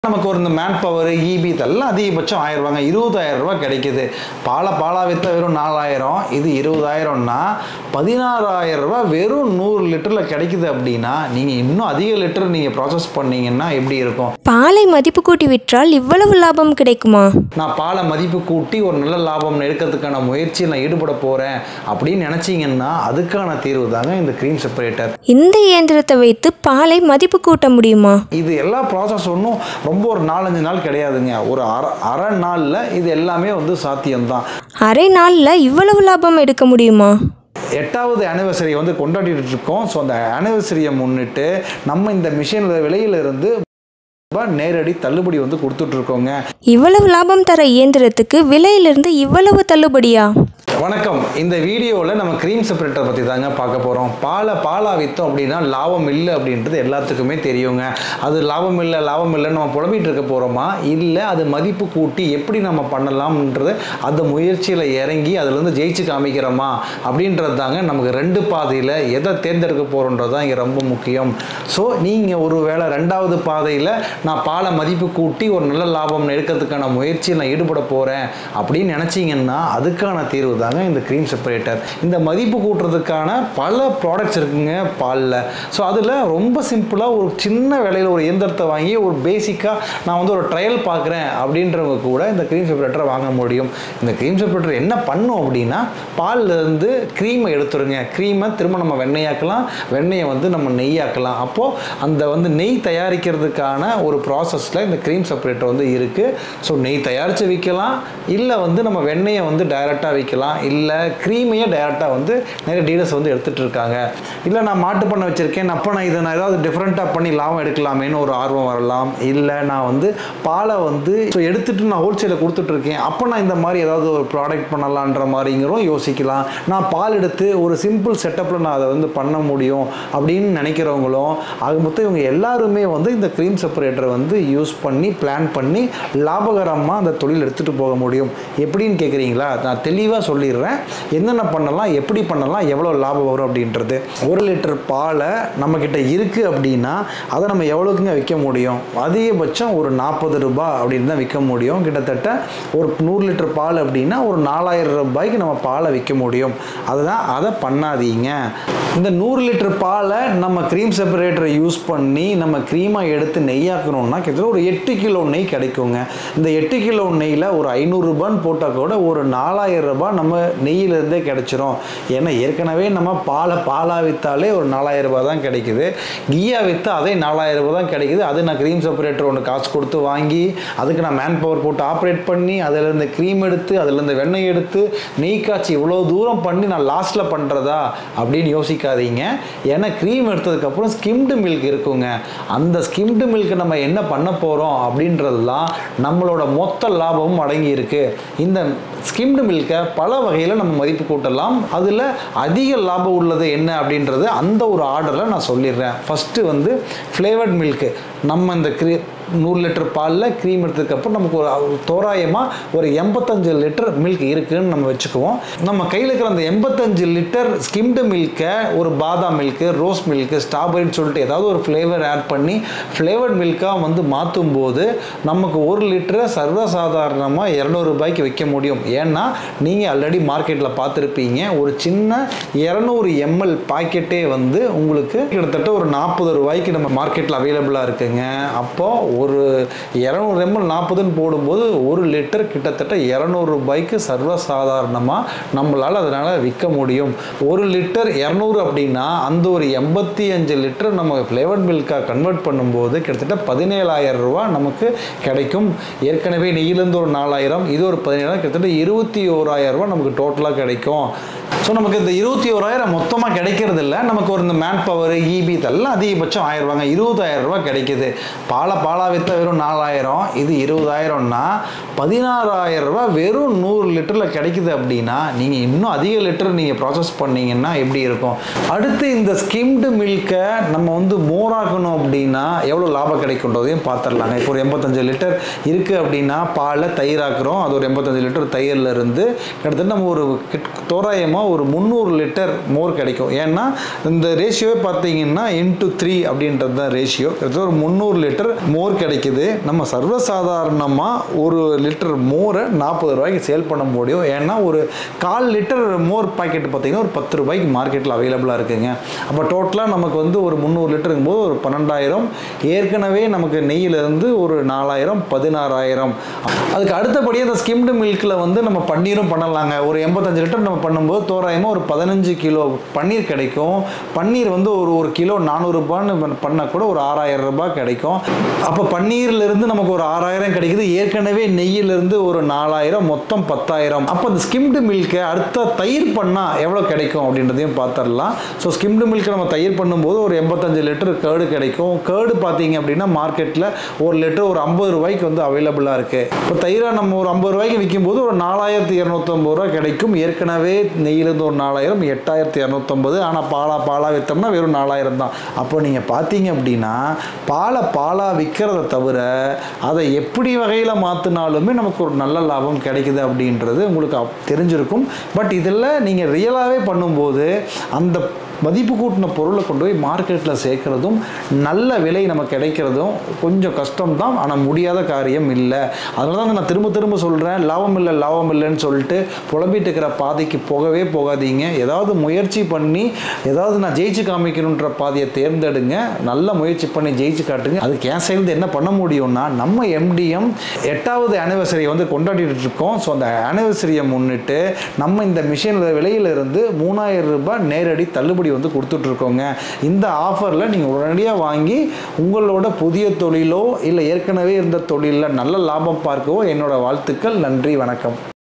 நமக்கு ஒரு இந்த மேன் பவர் இபி இதெல்லாம் அதிகபட்சம் 1000 ரூபாங்க 20000 ரூபாய் கிடைக்குது. பாலா வித்த வெறும் 4000, இது 20000னா 16000 ரூபாய் வெறும் 100 லிட்டர்ல கிடைக்குது அப்படின்னா நீங்க இன்னும் அதிக லிட்டர் நீங்க ப்ராசஸ் பண்ணீங்கன்னா எப்படி இருக்கும்? பாலை மதிப்பு கூட்டி விற்றால் இவ்வளவு லாபம் கிடைக்குமா? நான் பாலை மதிப்பு கூட்டி ஒரு நல்ல லாபம் எடுக்கிறதுக்கான முயற்சியில் நான் ஈடுபட போறேன் அப்படின்னு நினைச்சீங்கன்னா அதுக்கான தீர்வு தாங்க இந்த க்ரீம் செப்பரேட்டர். இந்த இயந்திரத்தை வைத்து பாலை மதிப்பு கூட்ட முடியுமா? இது எல்லா ப்ராசஸ் ஒன்றும் ரொம்ப ஒரு 4-5 நாள் கிடையாதுங்க. ஒரு அரை நாளில் இது எல்லாமே சாத்தியம்தான். அரை நாளில் இவ்வளவு லாபம் எடுக்க முடியுமா? 8வது ஆனிவர்சரி கொண்டாடிட்டு இருக்கோம். ஸோ அந்த ஆனிவர்சரியை முன்னிட்டு நம்ம இந்த மிஷின் விலையிலிருந்து நேரடி தள்ளுபடி கொடுத்துட்டு இருக்கோங்க. இவ்வளவு லாபம் தர இயந்திரத்துக்கு விலையிலிருந்து இவ்வளவு தள்ளுபடியா? வணக்கம். இந்த வீடியோவில் நம்ம க்ரீம் செப்பரேட்டர் பற்றி தாங்க பார்க்க போகிறோம். பாலா விற்றோம் அப்படின்னா லாபம் இல்லை அப்படின்றது எல்லாத்துக்குமே தெரியுங்க. அது லாபம் இல்லை நம்ம புலம்பிட்டு இருக்க போகிறோமா, இல்லை அது மதிப்பு கூட்டி எப்படி நம்ம பண்ணலாம்ன்றது அந்த முயற்சியில் இறங்கி அதுலேருந்து ஜெயிச்சு காமிக்கிறோமா அப்படின்றது தாங்க நமக்கு 2 பாதையில் எதை தேர்ந்தெடுக்க போகிறோன்றது தான் இங்கே ரொம்ப முக்கியம். ஸோ நீங்கள் ஒரு வேளை 2வது பாதையில் நான் பாலை மதிப்பு கூட்டி ஒரு நல்ல லாபம் எடுக்கிறதுக்கான முயற்சியில் நான் ஈடுபட போகிறேன் அப்படின்னு நினச்சிங்கன்னா அதுக்கான தீர்வு தாங்க இந்த க்ரீம் செப்பரேட்டர். இந்த மதிப்பு கூட்டுறதுக்கான பல ப்ராடக்ட்ஸ் இருக்குங்க பாலில். ஸோ அதில் ரொம்ப சிம்பிளாக ஒரு சின்ன விலையில் ஒரு இயந்திரத்தை வாங்கி ஒரு பேசிக்காக நான் ஒரு ட்ரையல் பார்க்குறேன் அப்படின்றவங்க கூட இந்த க்ரீம் செப்பரேட்டரை வாங்க முடியும். இந்த க்ரீம் செப்பரேட்டர் என்ன பண்ணும் அப்படின்னா பால்லேருந்து க்ரீமை எடுத்துருங்க. க்ரீமை திரும்ப நம்ம வெண்ணெயாக்கலாம், வெண்ணெயை நம்ம நெய்யாக்கலாம். அப்போது அந்த நெய் தயாரிக்கிறதுக்கான ஒரு ப்ராசஸில் இந்த க்ரீம் செப்பரேட்டர் இருக்குது. ஸோ நெய் தயாரித்து விற்கலாம், இல்லை நம்ம வெண்ணெயை டைரெக்டாக விற்கலாம், இல்லை க்ரீமையே டைரெக்டாக நிறைய டீலர்ஸ் எடுத்துகிட்டு இருக்காங்க. இல்லை நான் மாட்டு பண்ண வச்சுருக்கேன், அப்போ நான் இதை நான் ஏதாவது டிஃப்ரெண்ட்டாக பண்ணி லாபம் எடுக்கலாமேன்னு ஒரு ஆர்வம் வரலாம். இல்லை நான் பாலை ஸோ எடுத்துகிட்டு நான் ஹோல்சேலில் கொடுத்துட்ருக்கேன், அப்போ நான் இந்த மாதிரி ஏதாவது ஒரு ப்ராடக்ட் பண்ணலான்ற மாதிரிங்கிறோம் யோசிக்கலாம். நான் பால் எடுத்து ஒரு சிம்பிள் செட்டப்பில் நான் அதை பண்ண முடியும் அப்படின்னு நினைக்கிறவங்களும் ஆக மொத்தம் இவங்க எல்லாருமே இந்த க்ரீம் செப்பரேட்டரை யூஸ் பண்ணி பிளான் பண்ணி லாபகரமாக அந்த தொழில் எடுத்துகிட்டு போக முடியும். எப்படின்னு கேட்குறீங்களா? நான் தெளிவாக சொல்லிடுறேன். என்னென்ன பண்ணலாம், எப்படி பண்ணலாம், எவ்வளோ லாபம் வரும் அப்படின்றது. 1 லிட்டர் பாலை நம்மக்கிட்ட இருக்குது அப்படின்னா அதை நம்ம எவ்வளோக்குங்க விற்க முடியும்? அதிகபட்சம் ஒரு 40 ரூபாய் அப்படின்னு தான் விற்க முடியும். கிட்டத்தட்ட ஒரு 100 லிட்டர் பால் அப்படின்னா ஒரு 4000 ரூபாய்க்கு நம்ம பாலை விற்க முடியும். அதை பண்ணாதீங்க. இந்த 100 லிட்டர் பாலை நம்ம க்ரீம் செப்பரேட்டரை யூஸ் பண்ணி நம்ம க்ரீமாக எடுத்து நெய்யாக்கணும்னா கிட்டத்தட்ட ஒரு 8 கிலோ நெய் கிடைக்குங்க. இந்த 8 கிலோ நெய்யில் ஒரு 500 ரூபான்னு போட்டால் கூட ஒரு 4000 ரூபாய் நம்ம நெய்யிலேருந்தே கிடைச்சிரும். ஏன்னா ஏற்கனவே நம்ம பாலா விற்றாலே ஒரு 4000 ரூபாய் தான் கிடைக்குது. கீயா விற்றா அதே 4000 ரூபாய் தான் கிடைக்குது. அது நான் க்ரீம் செப்பரேட்டர் ஒன்று காசு கொடுத்து வாங்கி அதுக்கு நான் மேன் பவர் போட்டு ஆப்ரேட் பண்ணி அதிலேருந்து க்ரீம் எடுத்து அதிலேருந்து வெண்ணெய் எடுத்து நெய் காய்ச்சி இவ்வளோ தூரம் பண்ணி நான் லாஸ்ட்டில் பண்ணுறதா அப்படின்னு யோசிக்காதீங்க. ஏன்னா க்ரீம் எடுத்ததுக்கப்புறம் ஸ்கிம்டு மில்க் இருக்குங்க. அந்த ஸ்கிம்டு மில்க் நம்ம என்ன பண்ண போகிறோம் அப்படின்றது தான் நம்மளோட மொத்த லாபமும் அடங்கி இருக்கு. இந்த ஸ்கிம்டு மில்கை பல வகையில் நம்ம மதிப்பு கூட்டலாம். அதில் அதிக லாபம் உள்ளது என்ன அப்படின்றது அந்த ஒரு ஆர்டரில் நான் சொல்லிடுறேன். First flavoured milk. நம்ம இந்த 100 லிட்டர் பாலில் க்ரீம் எடுத்ததுக்கப்புறம் நமக்கு ஒரு தோராயமாக ஒரு 85 லிட்டர் மில்க் இருக்குதுன்னு நம்ம வச்சுக்குவோம். நம்ம கையில் இருக்கிற அந்த 85 லிட்டர் ஸ்கிம்டு மில்கை ஒரு பாதாம் மில்க்கு, ரோஸ் மில்க்கு, ஸ்ட்ராபெரின்னு சொல்லிட்டு ஏதாவது ஒரு ஃப்ளேவர் ஆட் பண்ணி ஃப்ளேவர்ட் மில்காக மாற்றும் போது நமக்கு 1 லிட்டரை சர்வசாதாரணமாக 200 ரூபாய்க்கு விற்க முடியும். ஏன்னா நீங்கள் ஆல்ரெடி மார்க்கெட்டில் பார்த்துருப்பீங்க, ஒரு சின்ன 200 ml பாக்கெட்டே உங்களுக்கு கிட்டத்தட்ட ஒரு 40 ரூபாய்க்கு நம்ம மார்க்கெட்டில் அவைலபிளாக இருக்குங்க. அப்போது ஒரு 200 ml 40ன்னு போடும்போது 1 லிட்டர் கிட்டத்தட்ட 200 ரூபாய்க்கு சர்வசாதாரணமாக நம்மளால் அதனால் விற்க முடியும். 1 லிட்டர் 200 அப்படின்னா அந்த ஒரு 85 லிட்டர் நம்ம ஃப்ளேவர்ட் மில்காக கன்வெர்ட் பண்ணும்போது கிட்டத்தட்ட 17000 ரூபாய் நமக்கு கிடைக்கும். ஏற்கனவே நெய்யிலேருந்து ஒரு 4000, இது ஒரு 17000, கிட்டத்தட்ட 21000 ரூபாய் நமக்கு டோட்டலாக கிடைக்கும். ஸோ நமக்கு இந்த 21000 மொத்தமாக கிடைக்கிறது இல்லை. நமக்கு ஒரு இந்த மேன் பவர் இபி இதெல்லாம் அதிகபட்சம் 1000 ரூபாங்க 20000 ரூபாய் கிடைக்குது. பாலா விற்ற வெறும் 4000, இது 20000னா 16000 ரூபாய் வெறும் 100 லிட்டரில் கிடைக்குது. அப்படின்னா நீங்கள் இன்னும் அதிக லிட்டர் நீங்கள் ப்ராசஸ் பண்ணீங்கன்னா எப்படி இருக்கும்? அடுத்து இந்த ஸ்கிம்டு மில்கை நம்ம மோராக்கணும் அப்படின்னா எவ்வளோ லாபம் கிடைக்குன்றதையும் பார்த்துடலாங்க. இப்போ ஒரு 85 லிட்டர் இருக்குது அப்படின்னா பாலை தயிராக்குறோம். அது ஒரு 85 லிட்டர் தயிரில் இருந்து கிட்டத்தட்ட நம்ம ஒரு தோராயமாக ஒரு 300 லிட்டர் மோர் கிடைக்கும். ஏன்னா இந்த ரேஷியோவே பார்த்தீங்கன்னா ×3 அப்படின்றது தான் ரேஷியோ. கிட்டத்தட்ட ஒரு 300 லிட்டர் மோர் கிடைக்குது. நம்ம சர்வசாதாரணமாக ஒரு லிட்டர் மோரை 40 ரூபாய்க்கு சேல் பண்ண முடியும். ஏன்னா ஒரு 1/4 லிட்டர் மோர் பாக்கெட் பார்த்தீங்கன்னா ஒரு 10 ரூபாய்க்கு மார்க்கெட்டில் அவைலபிளாக இருக்குங்க. அப்போ டோட்டலாக நமக்கு வந்து ஒரு 300 லிட்டருங்கும் போது ஒரு 12,000. ஏற்கனவே நமக்கு நெய்யிலிருந்து ஒரு 4,000 16,000. அதுக்கு அடுத்தபடியே இந்த ஸ்கிம்டு மில்கில் வந்து நம்ம பன்னீரும் பண்ணலாங்க. ஒரு 85 லிட்டர் நம்ம பண்ணும்போது தோராயமாக ஒரு 15 கிலோ பன்னீர் கிடைக்கும். பன்னீர் வந்து ஒரு கிலோ 400 ரூபான்னு பண்ணால் கூட ஒரு 6,000 ரூபாய் கிடைக்கும். அப்போ பன்னீர்லேருந்து நமக்கு ஒரு 6,000 கிடைக்குது. ஏற்கனவே நெய்யிலிருந்து ஒரு 4,000, மொத்தம் 10,000. அப்போ இந்த ஸ்கிம்டு மில்கை அடுத்த தயிர் பண்ணால் எவ்வளோ கிடைக்கும் அப்படின்றதையும் பார்த்துடலாம். ஸோ ஸ்கிம்டு மில்கை நம்ம தயிர் பண்ணும்போது ஒரு 85 லிட்டர் கேர்டு கிடைக்கும். கேர்டு பார்த்தீங்க அப்படின்னா மார்க்கெட்டில் ஒரு லிட்டர் ஒரு 50 ரூபாய்க்கு வந்து அவைலபிளாக இருக்குது. இப்போ தயிராக நம்ம ஒரு 50 ரூபாய்க்கு விற்கும்போது ஒரு 4,250 ரூபா கிடைக்கும். ஏற்கனவே நெய்யிலிருந்து ஒரு 4,000, 8,250. ஆனால் பாலாக விற்றோம்னா வெறும் 4,000 தான். அப்போ நீங்கள் பார்த்தீங்க அப்படின்னா பாலாக விற்கிறத தவிர அதை எப்படி வகையில் மாற்றினாலுமே நமக்கு ஒரு நல்ல லாபம் கிடைக்குது அப்படின்றது உங்களுக்கு தெரிஞ்சிருக்கும். பட் இதில் நீங்கள் ரியலாகவே பண்ணும்போது அந்த மதிப்பு கூட்டின பொருளை கொண்டு போய் மார்க்கெட்டில் சேர்க்குறதும் நல்ல விலை நமக்கு கிடைக்கிறதும் கொஞ்சம் கஷ்டம்தான். ஆனால் முடியாத காரியம் இல்லை. அதனால தான் நான் திரும்ப சொல்கிறேன், லாபம் இல்லைன்னு சொல்லிட்டு புலம்பிட்டு இருக்கிற பாதைக்கு போகவே போகாதீங்க. ஏதாவது முயற்சி பண்ணி ஏதாவது நான் ஜெயிச்சு காமிக்கணுன்ற பாதையை தேர்ந்தெடுங்க. நல்ல முயற்சி பண்ணி ஜெயிச்சு காட்டுங்க. அதுக்கு என் சைடு என்ன பண்ண முடியும்னா, நம்ம MDM 8வது ஆனிவர்சரியை வந்து கொண்டாடிட்டு இருக்கோம். ஸோ அந்த ஆனிவர்சரியை முன்னிட்டு நம்ம இந்த மிஷின் விலையிலிருந்து 3,000 ரூபாய் நேரடி தள்ளுபடி வந்து கொடுத்துட்ருக்கோங்க. இந்த ஆஃபரில் நீங்கள் உடனடியாக வாங்கி உங்களோட புதிய தொழிலோ இல்லை ஏற்கனவே இருந்த தொழிலில் நல்ல லாபம் பார்க்கவோ என்னோட வாழ்த்துக்கள். நன்றி, வணக்கம்.